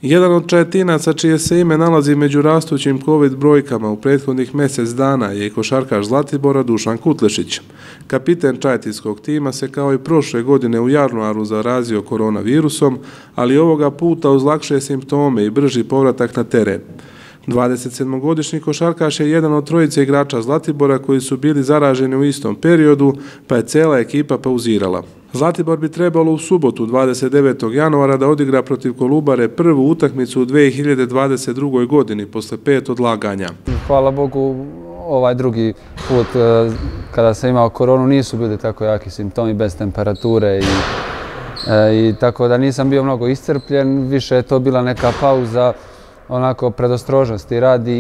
Jedan od Čajetinaca čije se ime nalazi među rastućim COVID brojkama u prethodnih mjesec dana je i košarkaš Zlatibora Dušan Kutlešić. Kapiten čajetinskog tima se kao i prošle godine u januaru zarazio koronavirusom, ali ovoga puta uz lakše simptome i brži povratak na teren. 27-godišnji košarkaš je jedan od trojice igrača Zlatibora koji su bili zaraženi u istom periodu, pa je cijela ekipa pauzirala. Zlatibor bi trebalo u subotu 29. januara da odigra protiv Kolubare prvu utakmicu u 2022. godini posle 5 odlaganja. Hvala Bogu, ovaj drugi put kada sam imao koronu nisu bili tako jaki simptomi bez temperature i tako da nisam bio mnogo iscrpljen, više je to bila neka pauza onako predostrožnosti radi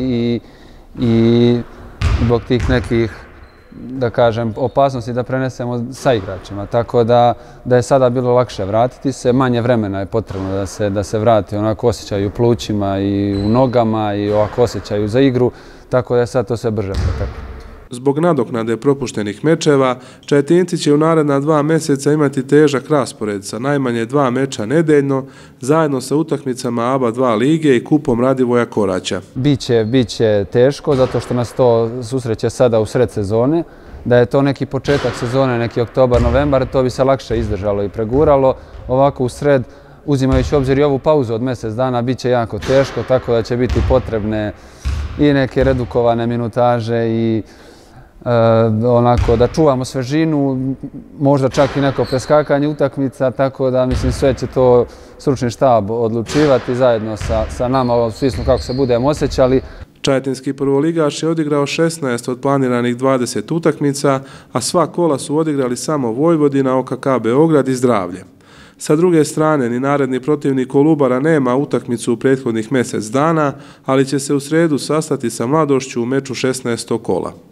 i zbog tih nekih, da kažem, opasnosti da prenesemo sa igračima. Tako da je sada bilo lakše vratiti se, manje vremena je potrebno da se vrati onako osjećaju u plućima i u nogama i ovako osjećaju za igru, tako da je sad to sve brže proteklo. Zbog nadoknade propuštenih mečeva, Čajetinci će u naredna 2 mjeseca imati težak raspored sa najmanje 2 meča nedeljno, zajedno sa utakmicama ABA 2 lige i kupom Radivoja Koraća. Biće teško zato što nas to susreće sada u sred sezone. Da je to neki početak sezone, neki oktobar, novembar, to bi se lakše izdržalo i preguralo. Ovako u sred, uzimajući u obzir i ovu pauzu od mjesec dana, bit će jako teško, tako da će biti potrebne i neke redukovane minutaže i onako da čuvamo svežinu, možda čak i neko preskakanje utakmica, tako da mislim sve će to stručni štab odlučivati zajedno sa nama u smislu kako se budemo osjećali. Čajetinski prvoligaš je odigrao 16 od planiranih 20 utakmica, a sva kola su odigrali samo Vojvodina, OKK Beograd i Zdravlje. Sa druge strane, ni naredni protivnik Kolubara nema utakmicu u prethodnih mjesec dana, ali će se u sredu sastati sa Mladošću u meču 16. kola.